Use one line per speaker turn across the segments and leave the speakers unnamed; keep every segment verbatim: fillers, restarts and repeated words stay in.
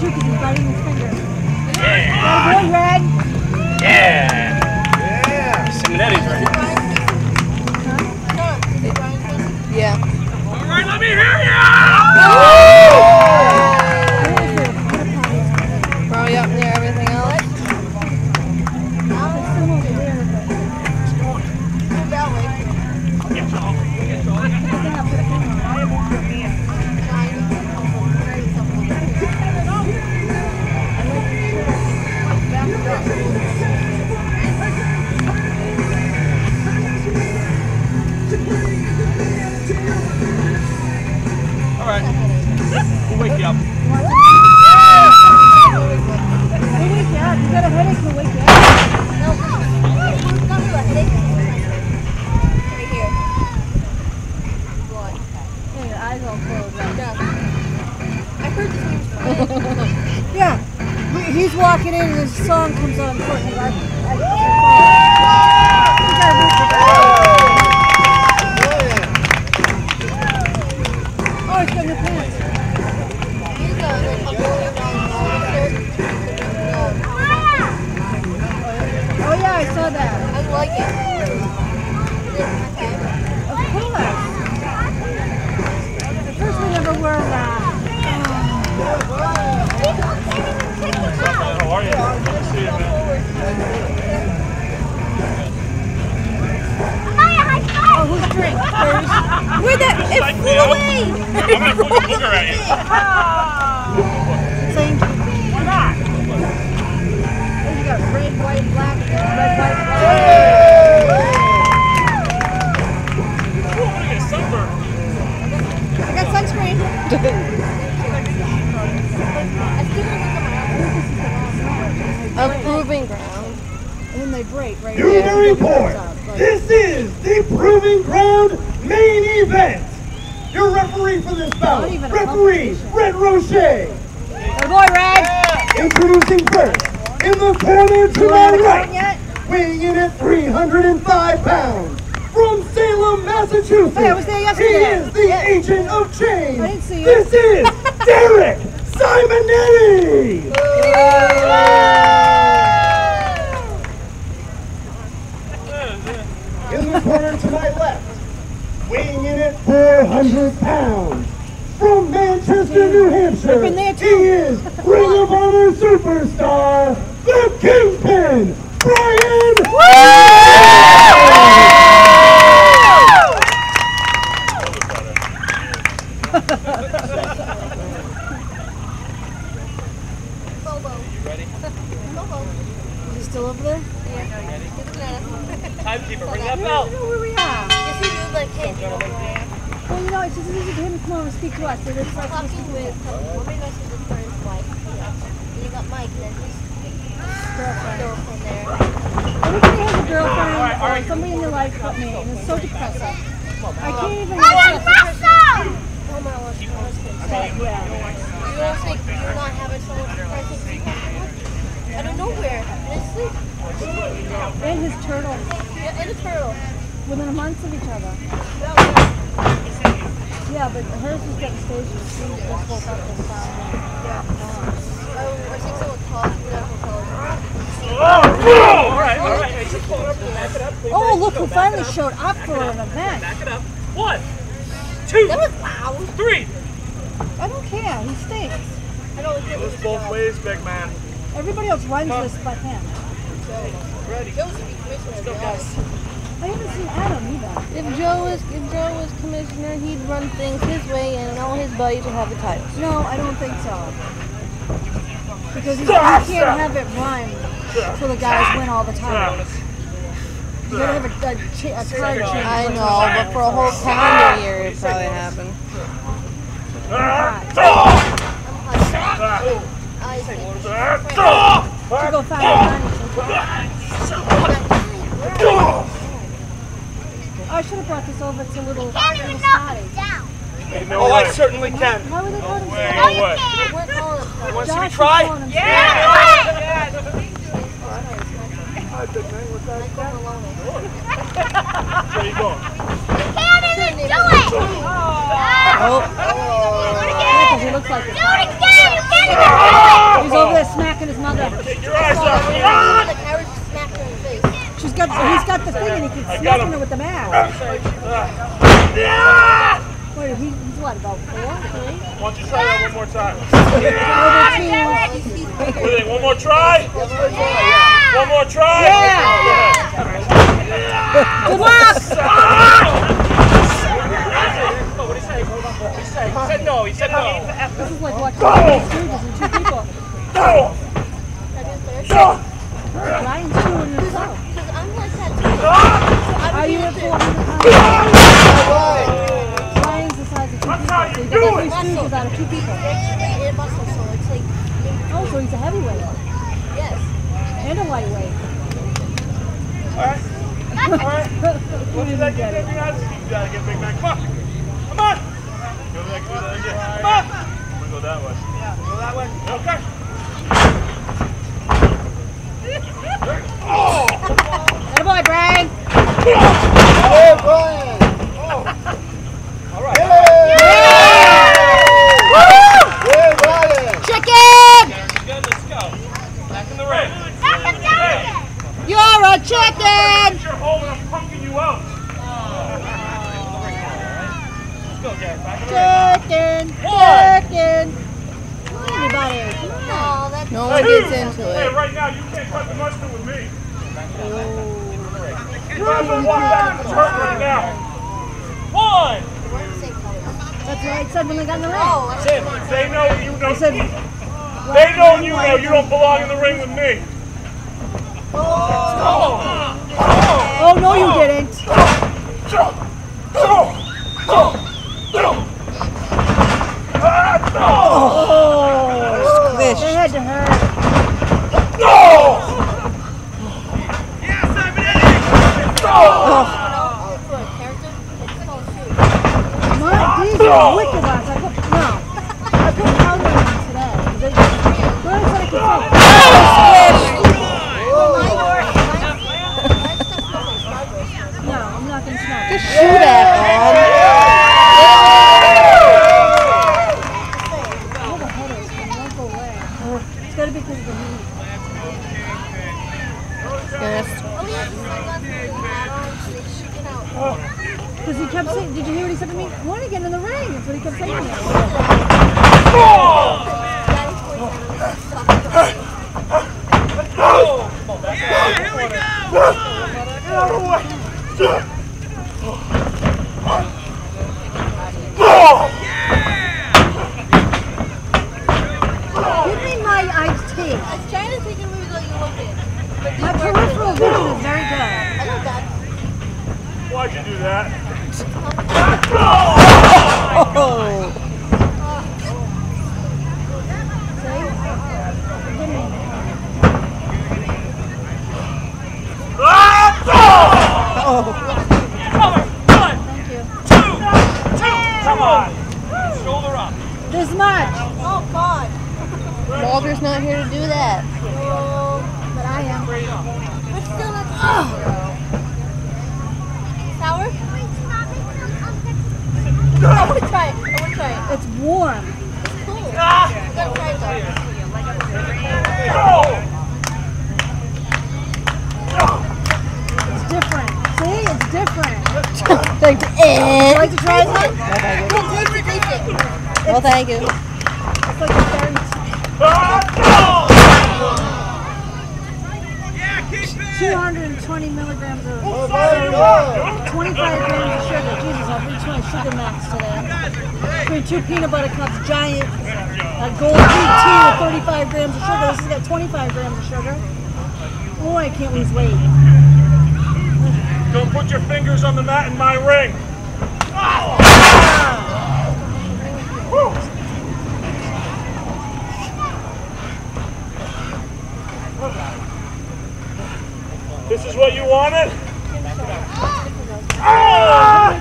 too because he's biting his finger.
Yeah!
Good, Red!
Yeah! Yeah! Simonetti's right.
Huh? Yeah.
All right, let me hear ya!
Probably up near everything else.
All right. We'll wake you up.
We'll wake you up. You got a headache, we'll wake you up.
No, it's not a headache. Right here. What?
Yeah, your eyes all closed. Right?
Yeah. I heard this name.
Yeah. He's walking in and his song comes on. He's like, I, I, oh, he's got new pants.
He's got like a million dollars.
Oh yeah, I saw that.
I like it.
Of course. At first we never were that.
How are you? Good to see you, man.
Oh, whose drink? Hers? Where'd that? It flew away!
I'm gonna put a booger at you.
Thank you. You got red, white, black, red, white, black.
Ooh, I'm gonna get a sunburn.
I got sunscreen.
A proving ground.
And then they break, right?
New
Yeah.
report. This is the Proving Ground main event. Your referee for this bout,
Not even a
referee
competition.
Red Rocher.
Good boy, Red.
Introducing first, in the corner to
You
my
haven't
right,
gone yet?
weighing in at three hundred five pounds, from Salem, Massachusetts.
Hey, I was there
He
yesterday.
is the agent of change.
I didn't see you.
This is Derek Simonetti. In the corner to my left, weighing in at four hundred pounds, from Manchester, New Hampshire,
Been there
he
too.
is Ring of Honor superstar, the Kingpin, Brian.
Is he still over there?
Timekeeper, bring that
I
belt.
don't know where we are.
Yes, you do, like, hey, you know,
Well, you know, it's just easy for him to come over and speak to us. So it's like
talking with, um, one of my messages for his wife, yeah. And you got Mike, and then his
girlfriend.
girlfriend there.
Everybody has a girlfriend or somebody in their life but me, and it's so depressing. I can't even.
Oh my gosh,
Yeah.
you don't think you're not having so much depressing out of nowhere, in his sleep.
And his turtle.
Yeah, and a turtle.
Within a month of each other. Yeah, but hers was getting staged. She just woke up and found him.
Yeah. Oh, I think someone called me that
Oh, all right, all right. Hey, just pull it up and back it up.
Oh, look who finally showed up for an event.
Back it up. One, two,
That was loud.
three.
I don't care. He stinks.
I don't think it was
Goes both ways, big man.
Everybody else runs this but him.
Ready?
Joe should be commissioner.
Go, guys.
I haven't seen Adam either.
If Joe was if Joe was commissioner, he'd run things his way, and all his buddies would have the titles.
No, I don't think so. Because he, he can't have it run so the guys win all the time. You gotta have a, a, cha- a card change.
I know, but for a whole calendar year, it probably happened.
To go find I should have brought this over to little, little Scotty.
Oh, I certainly can.
Why would they call him
No
Scotty?
way.
We're calling it Scotty.
Want to see me
Josh is
try?
calling him
Yeah!
Michael Maloney.
Where you going?
Oh. Yeah, because he looks like a
Do it again! You can't even do it!
got the thing and he keeps
I got
smacking
him.
her with the mask.
Yeah!
Wait, he, he's what, about four, three?
Why don't you try that one more time?
Over two.
What do you think? One more try?
Yeah.
One more try?
Yeah. Good luck!
What did he say? What did he say? He said no. He said no.
This is like watching two Stooges and two people. Ryan's chewing himself.
Because I'm like that too. So I'm
Are you
doing
at
this.
four hundred pounds? Ryan's the size of two people. So you got three Stooges out of two people.
And muscle, so it's like,
Oh, so he's a heavyweight.
yes.
And a lightweight.
Alright. Alright. What did I get? You gotta get Big Mac. Come on. Come on. Go back, do that again. Come on. I'm gonna go that way. Yeah, go that way. Okay. Oh!
Good boy, Brian.
Hey, Brian!
All right.
Yeah! Yeah, Brian!
Chicken!
Good, let's go. Back in the ring.
You're a chicken!
You're holding, I'm punking you out. Let's go, Jared. Back in the ring.
Chicken! Chicken! Come on, everybody. Come on.
No, that's
No one gets into
Hey,
it.
right now, you can't cut the mustard with me.
Oh.
You might as well walk back to the hurt right now. One.
That's what I said when they got in the ring.
Oh,
Tim, they know you
I
don't.
said,
They know you know you don't belong in the ring with me.
oh, no, you didn't. Oh,
Squish.
they had to hurt. My, these are wicked ones. I put, no, I put powder in them today. They, what I said I could say. No, I'm not going to smoke.
Just shoot at him.
All the headaches, man, won't go away. It's got to be because of the heat.
Yes.
Because he kept saying, did you hear what he said to me? I want to get in the ring. That's what he kept saying to me.
Yeah, here we
Give me my iced tea.
I was trying to think of where you look at.
My peripheral vision is very good.
I know that.
Why'd you do that?
Oh.
Thank you.
Come on. Shoulder up.
This much.
Oh, God.
Walter's not here to do that.
But I am.
But still, that's sour. Sour? I want to try it. I want to try it.
It's warm.
It's cool. You gotta try it, though.
It's different. See? It's different.
Like,
Would
eh.
you like to try some?
No, thank you.
Come on, taste it, taste it.
Well, thank you.
It's like a very two hundred twenty milligrams of twenty-five grams of sugar. Jesus, I've reached my sugar max today. Between two peanut butter cups, giant uh, gold wheat tea with thirty-five grams of sugar. This has got twenty-five grams of sugar. Oh, I can't lose weight.
Don't put your fingers on the mat in my ring. This is what you wanted? Ah!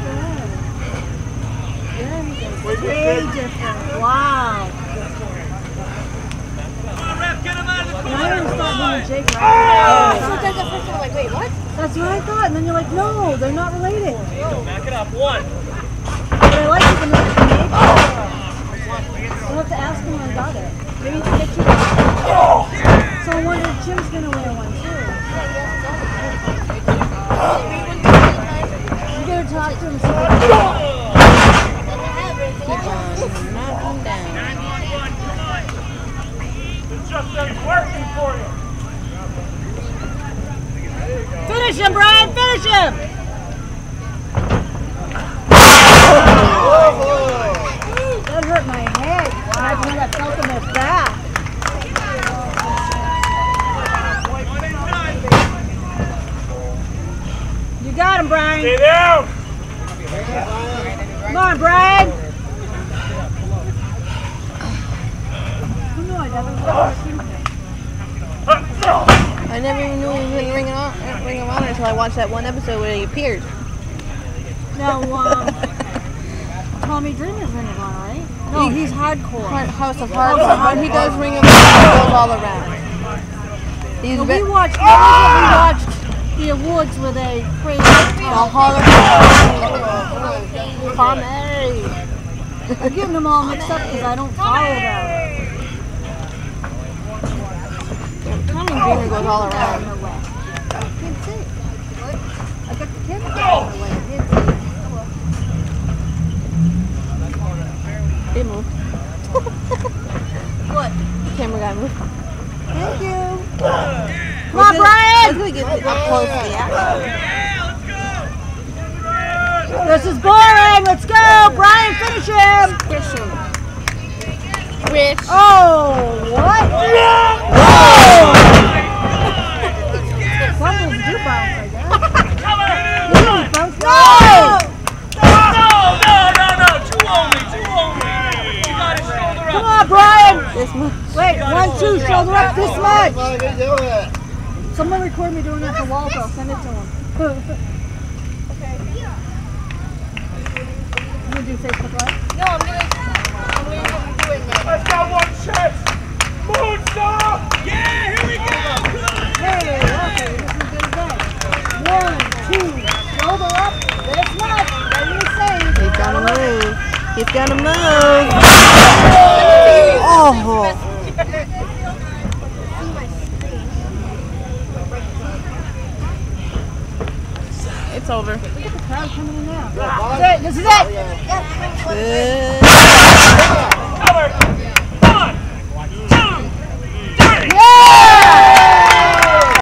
Way different. Wow. And I always thought me and Jake were
Sometimes at first I'm like, wait, what?
That's what I thought, and then you're like, no, they're not related.
Back it up. One.
But I like it when they're related. I'll have to ask him when I got it. Maybe he can get you one. So I wonder if Jim's going to wear one too. You gotta talk to him.
Keep on knocking down.
It's just been working for you.
Finish him, Brian! Finish him! That hurt my head. Imagine when I felt in my back. You got him, Brian.
Stay down.
Come on, Brian. No, I never
I never even knew he was in Ring of Honor, Ring of Honor until I watched that one episode where he appeared.
No, um, Tommy Dreamer's Ring of Honor, right? No, he's hardcore.
Hard, House of Hardcore, but he does Ring of Honor. He goes all around. He's
Well,
been,
we watched, we watched the awards with a crazy
the Hall of Fame.
I'm getting them all mixed up because I don't follow them.
Tommy Dreamer goes all around.
I can't see. I got the camera guy in the way. I can't see.
They moved.
What?
Camera guy moved.
Thank you. Come
Let's
on,
get-
Brian!
Let's get up close to the action.
This is boring. Let's go. Brian, finish him.
Christian. Rich.
Oh, what? Oh! Fumbles do bounce, I guess. You don't bounce. No!
No, no, no, no. Two only, two only. You got his shoulder up.
Come on, Brian.
This much.
Wait, one, two, shoulder up this much.
Come on, get doing it.
Someone record me doing that for Waldo. Send it to him. You gonna do Facebook Live?
No, I'm gonna, I'm gonna do it now.
Let's go one chance. Moonsault. Yeah, here we go.
Hey, okay, this is a good day. One, two, shoulder up this much. What do you say?
He's gonna move. He's gonna move. Oh. It's over.
Look at the crowd coming in now. This is it. This is it.
Good.
Cover.